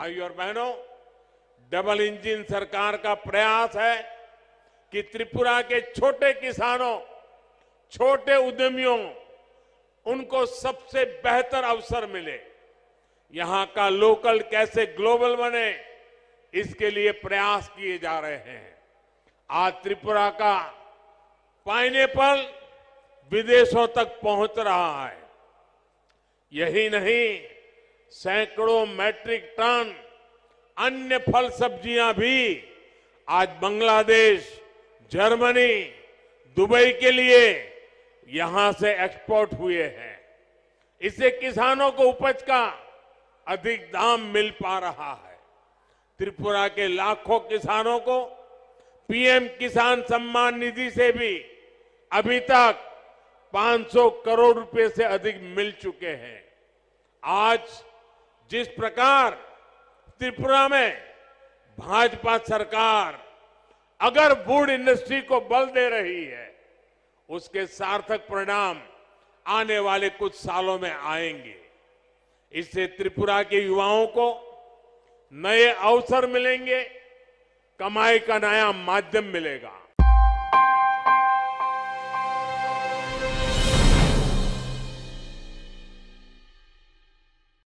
भाइयों और बहनों, डबल इंजन सरकार का प्रयास है कि त्रिपुरा के छोटे किसानों, छोटे उद्यमियों, उनको सबसे बेहतर अवसर मिले। यहां का लोकल कैसे ग्लोबल बने, इसके लिए प्रयास किए जा रहे हैं। आज त्रिपुरा का पाइनएप्पल विदेशों तक पहुंच रहा है। यही नहीं, सैकड़ों मैट्रिक टन अन्य फल सब्जियां भी आज बांग्लादेश, जर्मनी, दुबई के लिए यहां से एक्सपोर्ट हुए हैं। इससे किसानों को उपज का अधिक दाम मिल पा रहा है। त्रिपुरा के लाखों किसानों को पीएम किसान सम्मान निधि से भी अभी तक 500 करोड़ रुपए से अधिक मिल चुके हैं। आज जिस प्रकार त्रिपुरा में भाजपा सरकार अगर वुड इंडस्ट्री को बल दे रही है, उसके सार्थक परिणाम आने वाले कुछ सालों में आएंगे। इससे त्रिपुरा के युवाओं को नए अवसर मिलेंगे, कमाई का नया माध्यम मिलेगा।